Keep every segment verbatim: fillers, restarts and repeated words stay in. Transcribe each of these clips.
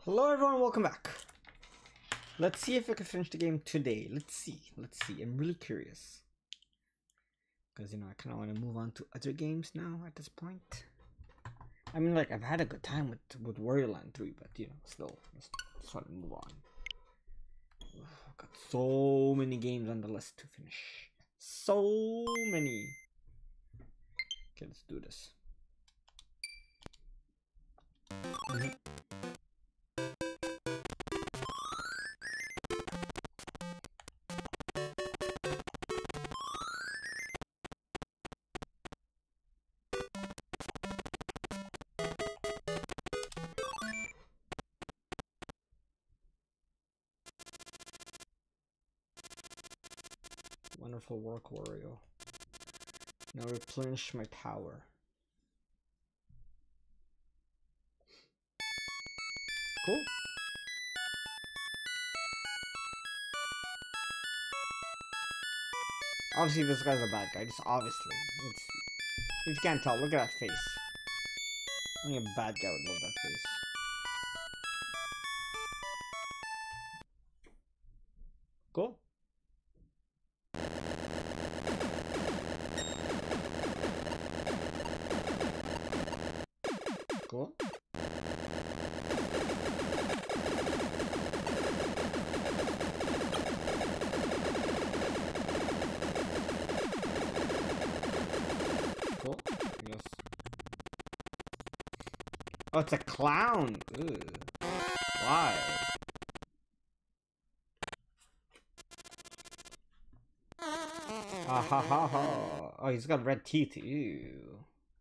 Hello everyone, welcome back. Let's see if I can finish the game today. Let's see, let's see. I'm really curious. Because, you know, I kind of want to move on to other games now at this point. I mean, like, I've had a good time with, with Wario Land three, but, you know, still, just, just want to move on. Ugh, I've got so many games on the list to finish. So many. Okay, let's do this. Mm-hmm. Wonderful work, Wario. Now replenish my power. Cool. Obviously, this guy's a bad guy. Just obviously, it's if you can't tell, look at that face. Only a bad guy would love that face. Cool. Cool. Cool. Yes. Oh, it's a clown. Ew. Why? Ah ha ha ha. Oh, he's got red teeth. Ew.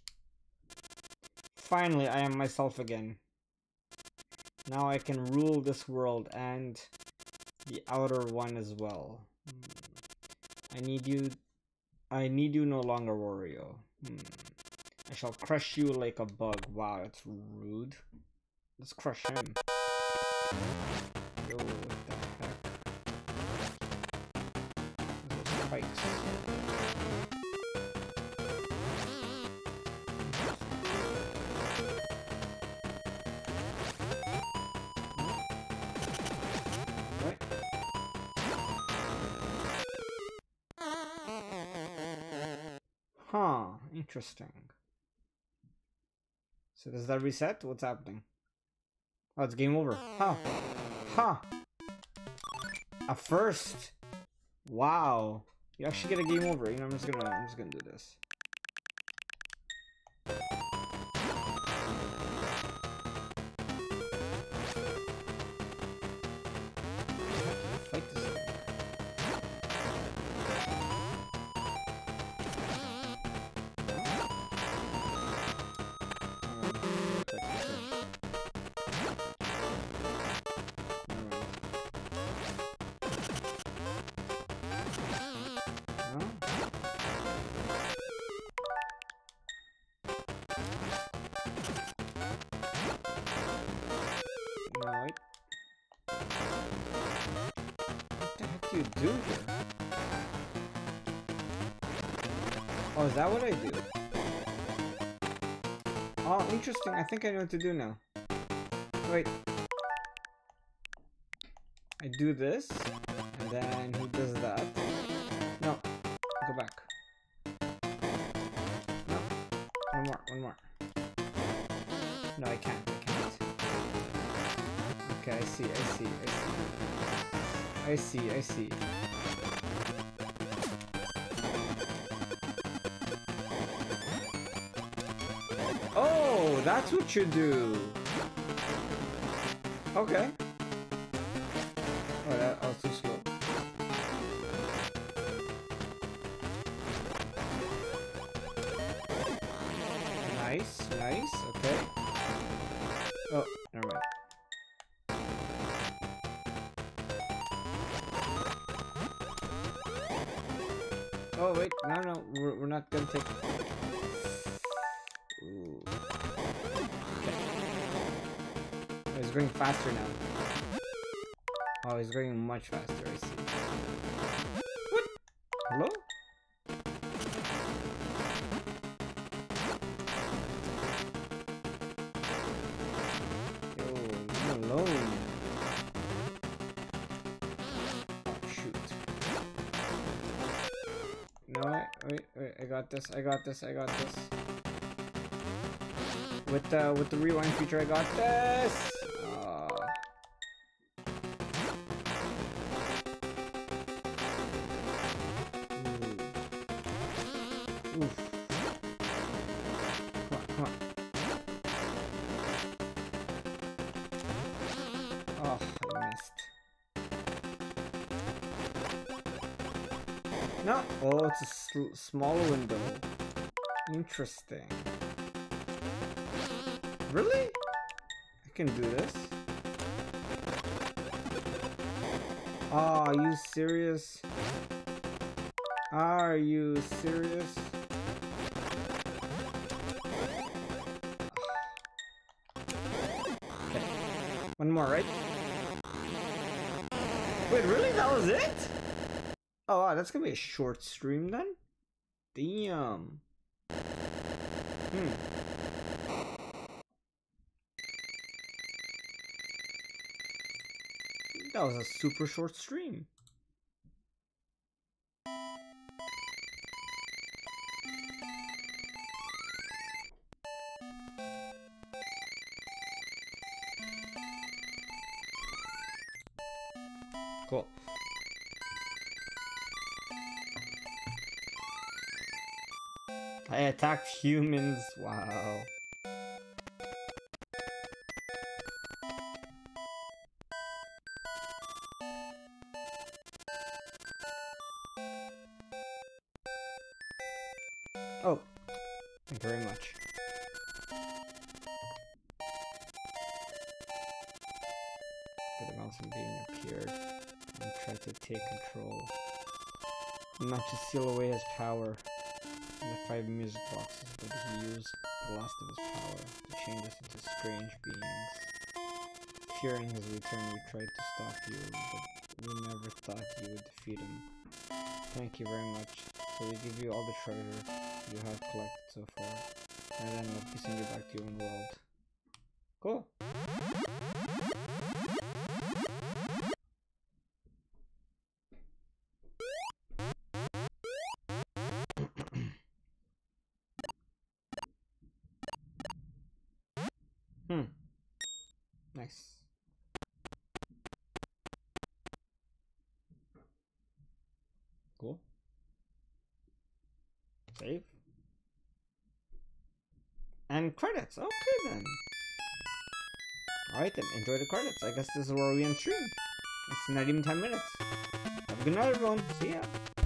Finally, I am myself again. Now I can rule this world and the outer one as well. Hmm. I need you. I need you no longer, Wario. Hmm. I shall crush you like a bug. Wow, that's rude. Let's crush him. Yo, what the heck? Those spikes. Right. Huh, interesting. So does that reset? What's happening? Oh, it's game over. Huh. Huh. A first. Wow. You actually get a game over. You know, I'm just gonna I'm just gonna do this. Fight this thing. You do here? Oh, is that what I do? Oh, interesting. I think I know what to do now. Wait. I do this, and then he does that. No. Go back. No. One more. One more. No, I can't. I can't. Okay, I see. I see. I see. I see, I see. Oh, that's what you do. Okay. Oh, that was too slow. Nice, nice, okay. Oh, never mind. Oh wait, no, no, we're, we're not gonna take. Ooh. Okay. Oh, he's going faster now. Oh, he's going much faster. I see. What? Hello? Yo, leave me alone. Alright, I got this, I got this, I got this. With uh, with the rewind feature, I got this! Uh... Ooh. Oof. Come on, come on. Oh, I missed. No! Oh, it's a sl small window. Interesting. Really? I can do this? Oh, are you serious? Are you serious? Okay. One more, right? Wait, really? That was it? Oh, wow, that's gonna be a short stream then? Damn. Hmm. That was a super short stream. Cool. I attacked humans. Wow. Oh, thank you very much. But the mountain being appeared and tried to take control, not to seal away his power. And the five music boxes, but he used the last of his power to change us into strange beings. Fearing his return, we tried to stop you, but we never thought you would defeat him. Thank you very much. So we give you all the treasure you have collected so far, and then let me send you back to your own world. Cool. Hmm. Nice. Cool. Save. And credits. Okay then. Alright then, enjoy the credits. I guess this is where we end stream. It's not even ten minutes. Have a good night everyone. See ya.